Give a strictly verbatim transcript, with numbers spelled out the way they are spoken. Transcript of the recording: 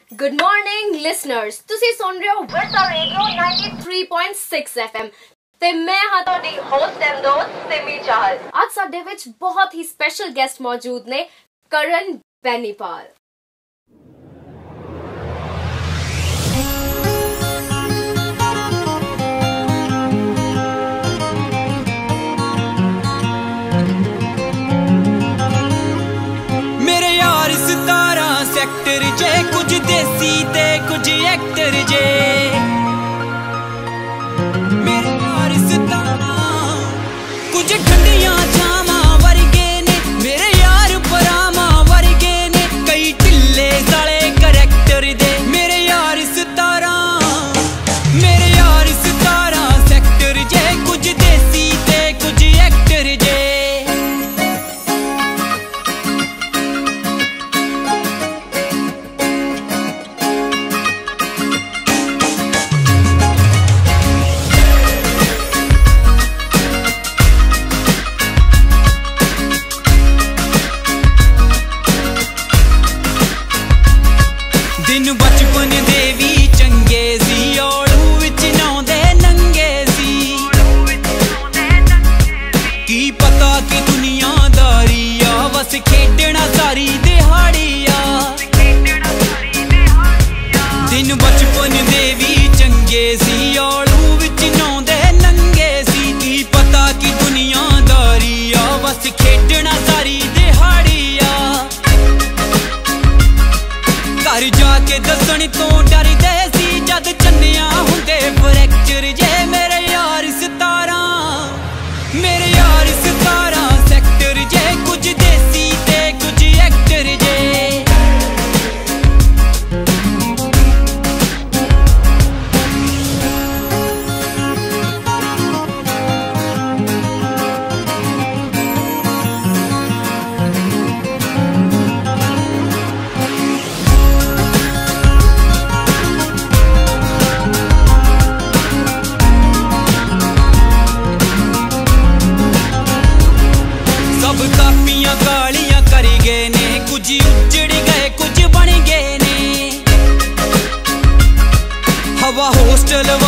Good morning listeners, ਤੁਸੀਂ ਸੁਣ ਰਹੇ ਹੋ ਵਰਤਾ radio ninety-three point six F M ਤੇ ਮੈਂ ਹਾਂ ਤੁਹਾਡੀ ਹੋਸਟ ਐਂਡ ਦੋਸਤ ਸਿਮੀ ਚਾਹਲ। ਅੱਜ ਸਾਡੇ ਵਿੱਚ ਬਹੁਤ ਹੀ ਸਪੈਸ਼ਲ ਗੈਸਟ ਮੌਜੂਦ ਨੇ, ਕਰਨ ਬੈਨੀਪਾਲ। सेक्टर जे कुछ देसी ते कुछ एक्टर जे मेरे यार सितारा कुछ ठंडियां छावां वर्गे ने, मेरे यार परामा वर्गे ने, कई ढिले साले करैक्टर दे मेरे यार सितारा। मेरे यार सितारा सेक्टर जे कुछ देसी ते कुछ एक्टर जे दिन बचपन दे भी चंगे सी, औड़ू विच नौंदे नंगे सी, की पता कि दुनियादारी आ बस खेडना सारी दिहाड़ी आ। दिन बचपन दे भी चंगे सी, औड़ू विच नौंदे नंगे सी, की पता कि दुनियादारी आ बस खेडना सारी दिहाड़ी आ। घर जाके दसण तो डरदे सी जद चन्निया हुंदे फ्रैक्चर जे मेरे यार सितारा। मेरे यार सितारा सेक्टर जे कुछ देसी ते कुछ एक्टर जे कापियां कालियां करी गए ने, कुछ उजड़ गए कुछ बन गए ने। हवा हॉस्टल